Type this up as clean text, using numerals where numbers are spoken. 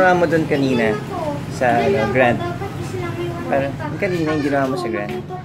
ginawa mo doon kanina sa ano, Grand? Parang kanina yung ginawa mo sa Grand.